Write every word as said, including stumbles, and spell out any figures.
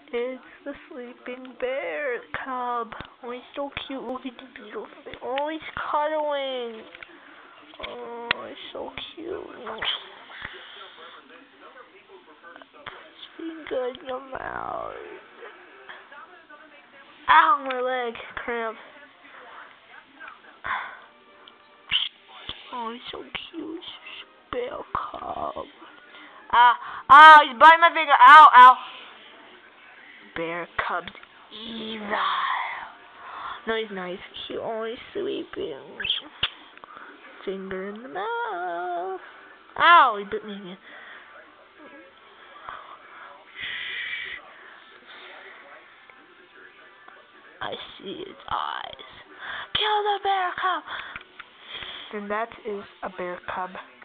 It's the sleeping bear cub. Oh, he's so cute. Look at the beautiful face. Oh, he's cuddling. Oh, he's so cute. His finger in your mouth. Ow, my leg. Cramp. Oh, he's so cute. Bear cub. Ah, ah, he's biting my finger. Ow, ow. Bear cub's evil. No, he's nice. He's always sleeping. Finger in the mouth. Ow, he bit me again. I see its eyes. Kill the bear cub. And that is a bear cub.